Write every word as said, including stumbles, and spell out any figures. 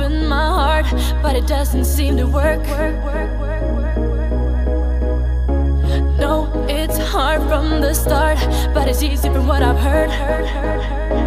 open my heart, but it doesn't seem to work. No, it's hard from the start, but it's easy from what I've heard.